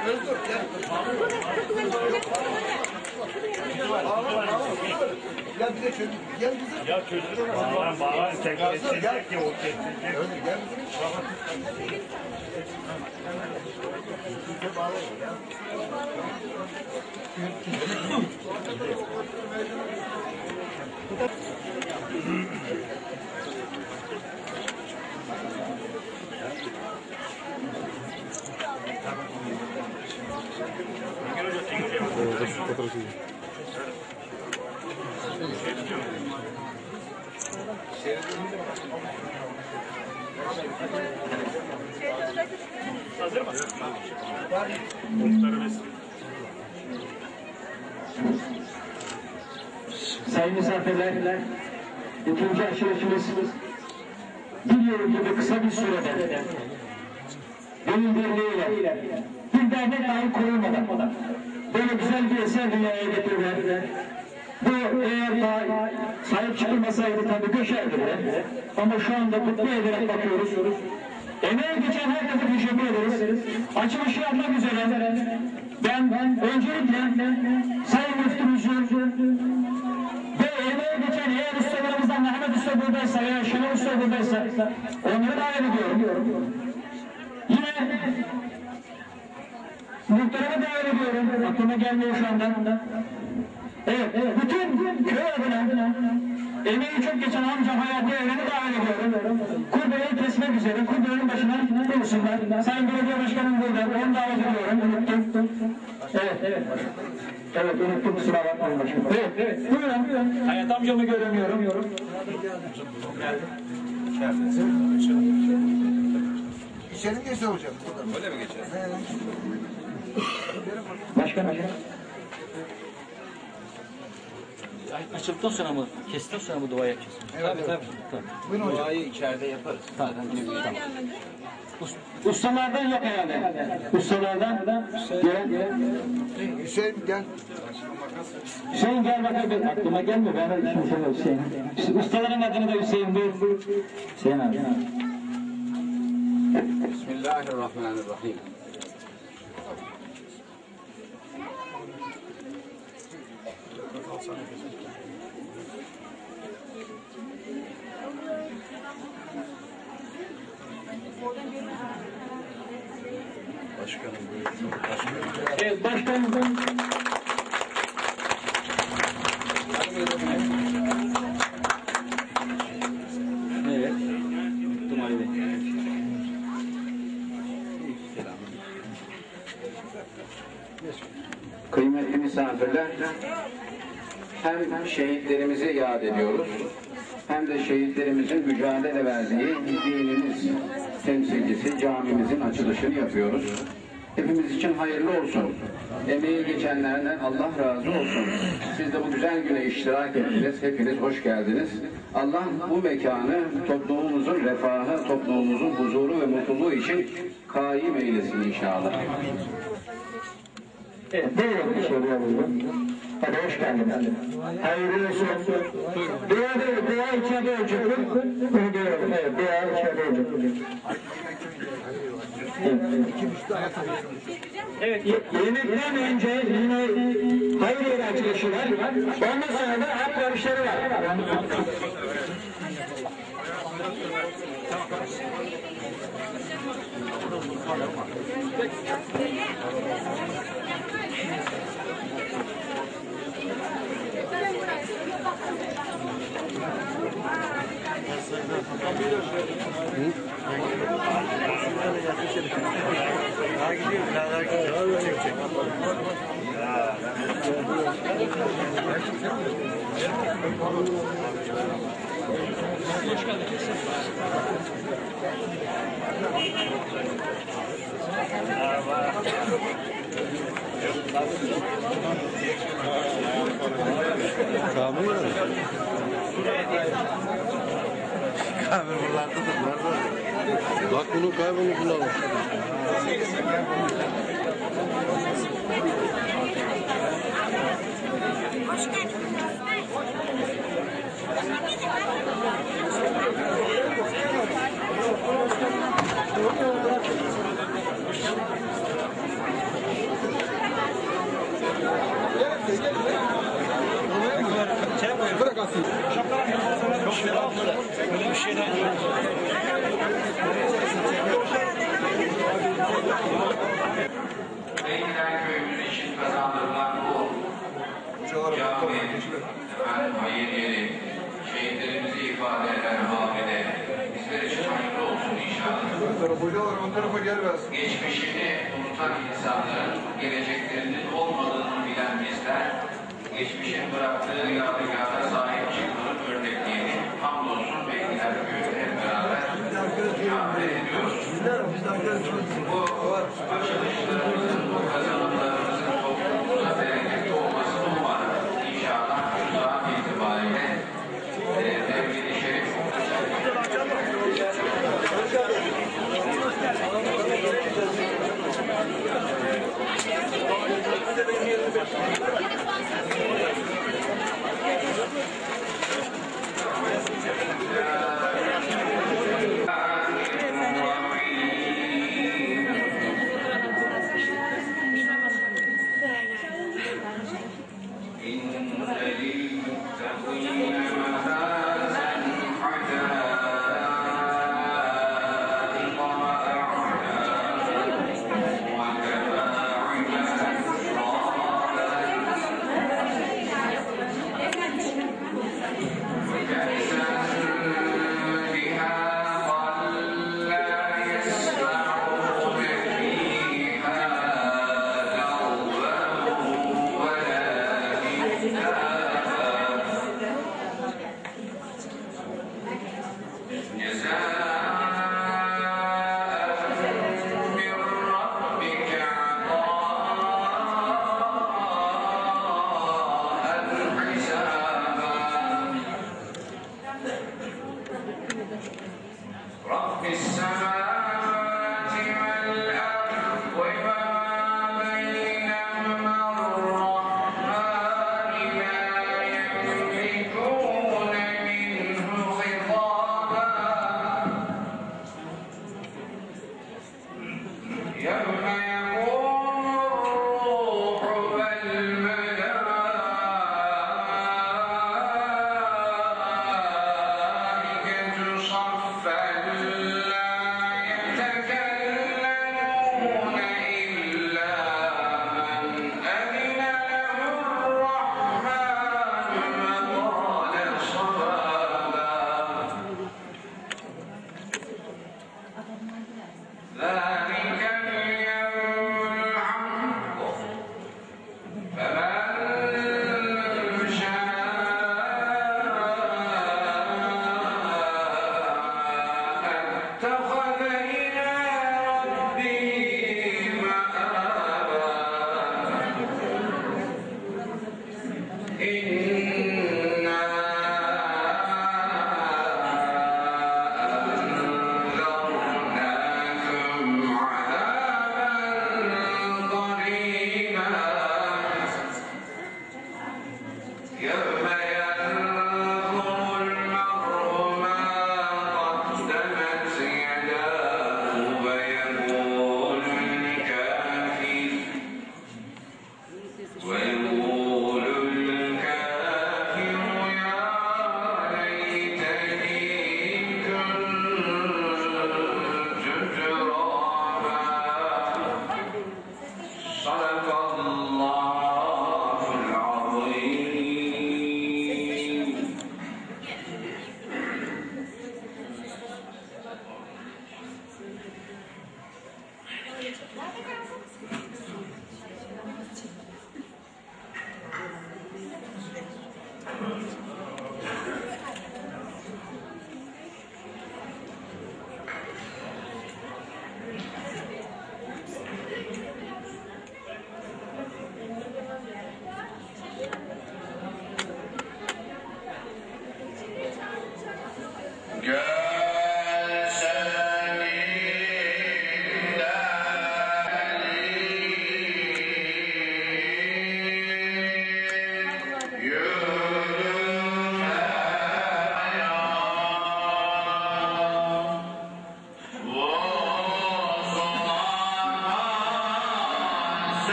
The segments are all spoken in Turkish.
Ya bir de çocuk, gel kızım. Ya çocuk, bağlan, tekrar edecek ki o kesin. Öyle gel. Hazır mı? Sayın misafirler, ikinci açılışımız bir yıl gibi kısa bir sürede gönül birliğiyle bir dernek dahi kurulmadan böyle güzel bir eser dünyaya getirdiler. Bu eğer daha sahip çıkılmasaydı tabii döşerdiler. Ama şu anda kutlu ederek bakıyoruz. Emeğe geçen herkese teşekkür ederiz. Açılışı yapmak üzere ben öncelikle Sayın Müftümüzün ve emeğe geçen eğer ustalarımızdan Mehmet Usta buradaysa veya Şenol Usta buradaysa onları davet ediyorum. Yine muhtarımı davet ediyorum. Aklıma gelmiyor şu anda. Evet, bütün köy adına emeği çok geçen amcam Hayati Evren'i davet ediyorum. Kurbeyi kesmek üzere, kurbenin başına dursunlar. Sayın Belediye Başkanım burada, onu davet ediyorum. Unuttum. Evet. Evet, unuttum, kusura bakmayın başkanım. Evet. Buyurun. Hayat amcamı göremiyorum. Geldi. İçeri mi geçse hocam? Öyle mi geçer? Başkanım. Açıldıktan sonra mı, kestikten sonra mı dua yapacağız? Evet, tabii. Buyurun hocam. Duayı içeride yaparız. Tamam. Ustalardan yok herhalde. Ustalardan gel. Hüseyin gel. Hüseyin gel bakalım. Aklıma gelmiyor. Ben şimdi sana Hüseyin. Ustaların adını da Hüseyin buyur. Hüseyin abi. Bismillahirrahmanirrahim. Başkanım buyurun. Evet başkanım. Evet. Unuttum Ali Bey. Kıymetli misafirler, hem şehitlerimizi yad ediyoruz, hem de şehitlerimizin mücadele verdiği dinimiz temsilcisi camimizin açılışını yapıyoruz. Hepimiz için hayırlı olsun. Emeği geçenlerden Allah razı olsun. Siz de bu güzel güne iştirak ettiniz. Hepiniz hoş geldiniz. Allah bu mekanı toplumumuzun refahı, toplumumuzun huzuru ve mutluluğu için kaim eylesin inşallah. Evet, buyurun soruyorum. Hadi hoş geldiniz. Hayırlı olsun. Dua içeride olacak. Bunu diyorum. Evet, dua içeride olacak. Evet, yemekten önce yine hayır yeri açılışı var. Ondan sonra da hap yarışları var. Daha gidiyor, daha gidiyor. Kamil buralardadır, nerede? Bak bunu kaybını bulalım. Hoş geldiniz. Öyle bir şeyden yok. Beyler köyümüz için kazandırılan bu cami, hayır yeri, şehitlerimizi ifade eden habide bizler için hayırlı olsun inşallah. Hocalar ön tarafa gelmez. Geçmişini unutan insanların geleceklerinin olmadığını bilen bizler, geçmişin bıraktığı yadigarlara sahip çıkmanın örnekliğini hamdolsun Beyler Köyü hep beraber mücadele ediyoruz. Bu açılışlarımızın, bu kazanımlarımızın toplumumuza bereketli olmasını umarım. İnşallah şu an itibariyle Mevlid-i Şerif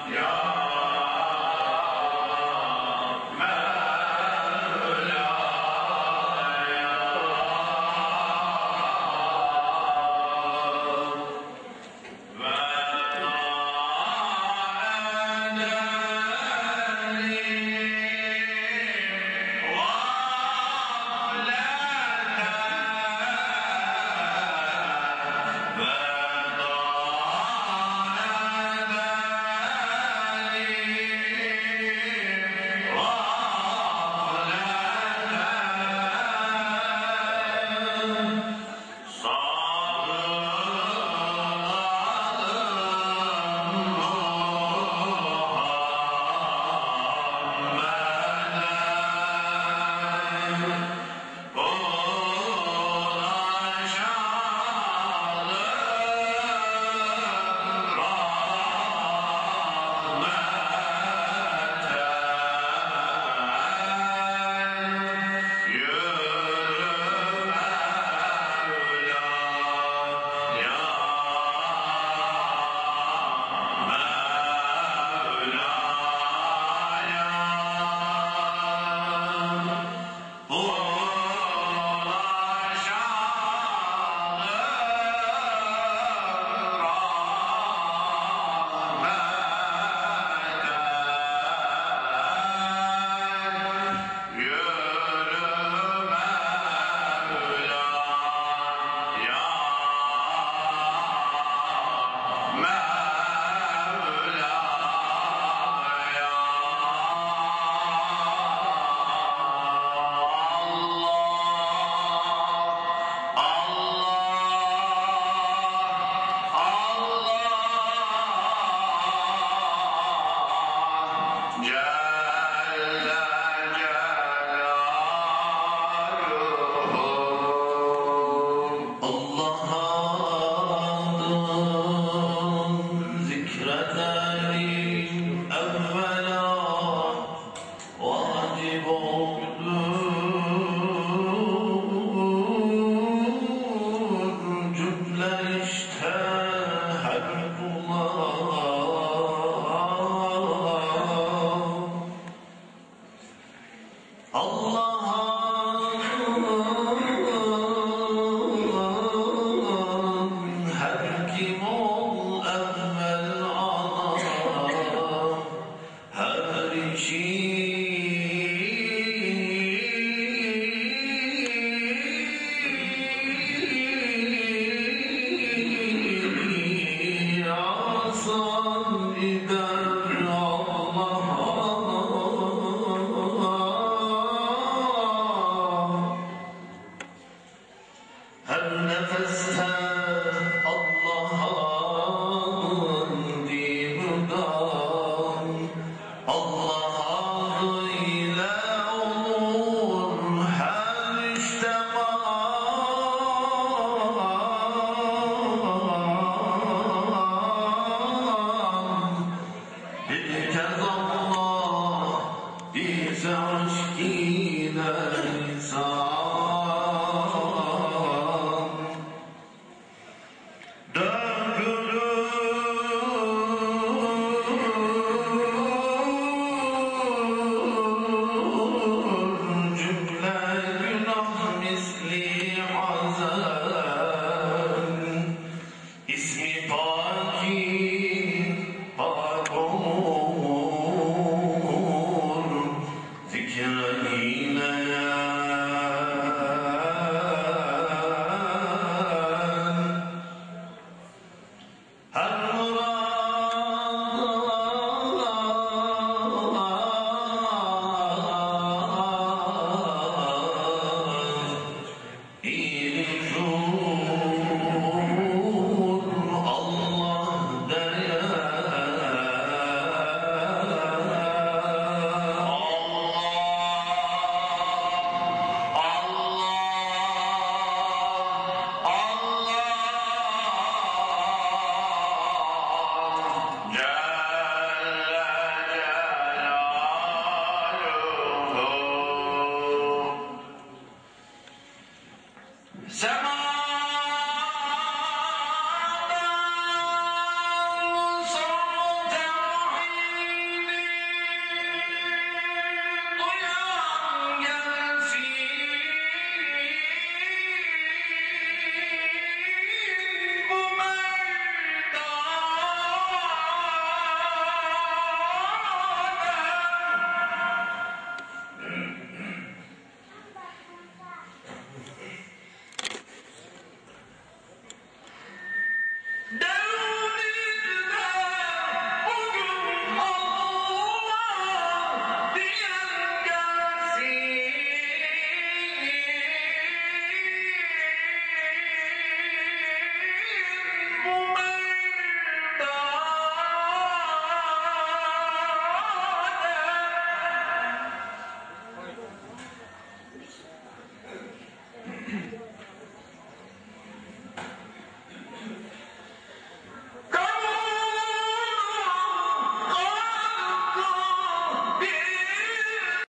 Zikr Dön!